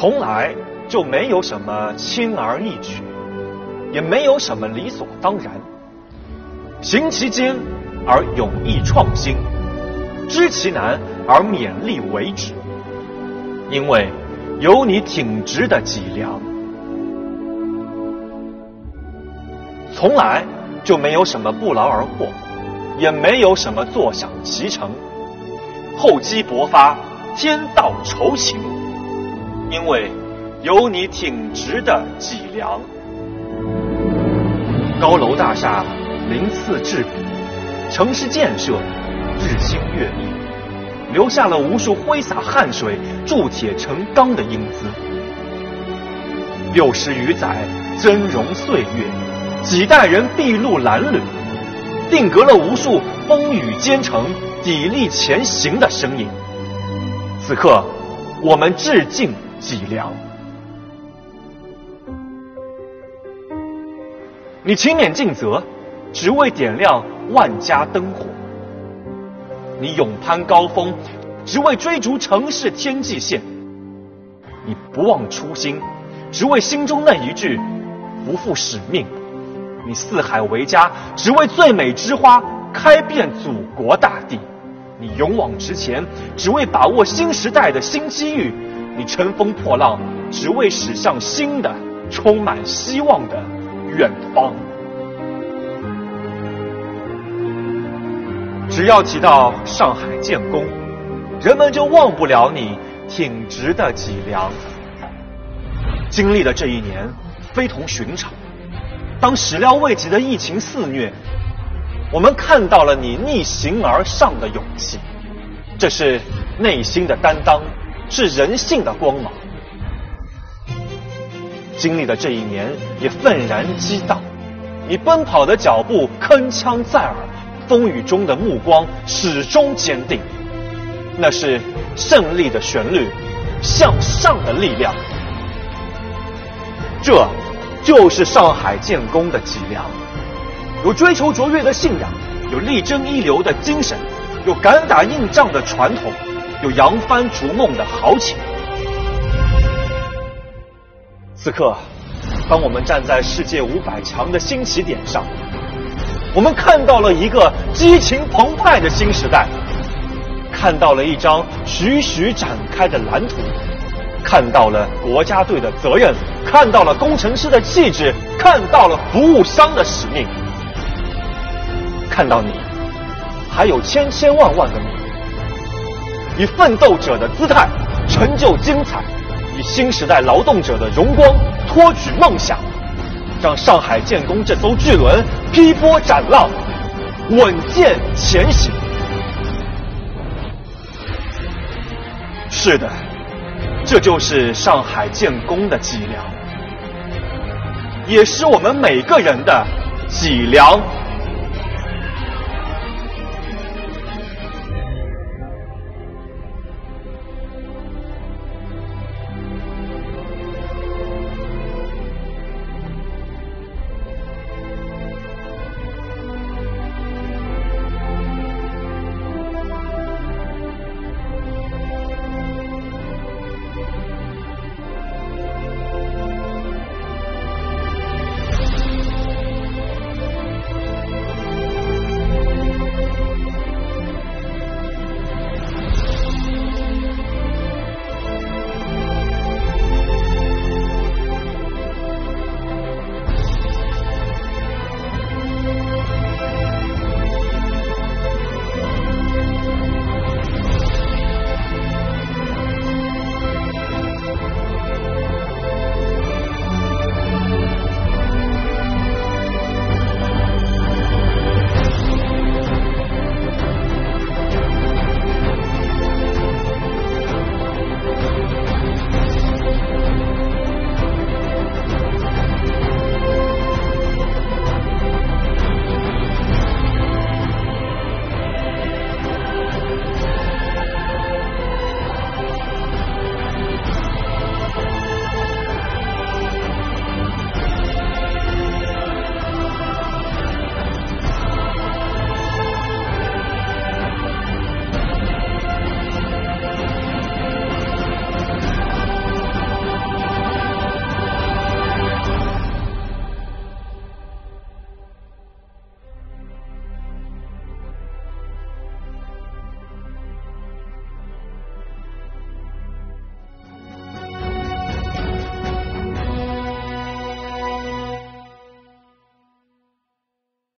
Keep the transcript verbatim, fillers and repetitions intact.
从来就没有什么轻而易举，也没有什么理所当然。行其间而勇毅创新，知其难而勉力为之。因为有你挺直的脊梁，从来就没有什么不劳而获，也没有什么坐享其成。厚积薄发，天道酬勤。因为有你挺直的脊梁。高楼大厦鳞次栉比，城市建设日新月异，留下了无数挥洒汗水、铸铁成钢的英姿。六十余载峥嵘岁月，几代人筚路蓝缕，定格了无数风雨兼程、砥砺前行的身影。此刻，我们致敬脊梁。你勤勉尽责，只为点亮万家灯火；你勇攀高峰，只为追逐城市天际线；你不忘初心，只为心中那一句不负使命；你四海为家，只为最美之花开遍祖国大地；你勇往直前，只为把握新时代的新机遇；你乘风破浪，只为驶向新的、充满希望的远方。只要提到上海建工，人们就忘不了你挺直的脊梁。经历的这一年非同寻常，当始料未及的疫情肆虐，我们看到了你逆行而上的勇气，这是内心的担当，是人性的光芒。经历的这一年也愤然激荡，你奔跑的脚步铿锵在耳，风雨中的目光始终坚定，那是胜利的旋律，向上的力量。这就是上海建工的脊梁，有追求卓越的信仰，有力争一流的精神，有敢打硬仗的传统，有扬帆逐梦的豪情。此刻，当我们站在世界五百强的新起点上，我们看到了一个激情澎湃的新时代，看到了一张徐徐展开的蓝图，看到了国家队的责任，看到了工程师的气质，看到了服务商的使命，看到你，还有千千万万的你，以奋斗者的姿态成就精彩，以新时代劳动者的荣光托举梦想，让上海建工这艘巨轮劈波斩浪，稳健前行。是的，这就是上海建工的脊梁，也是我们每个人的脊梁。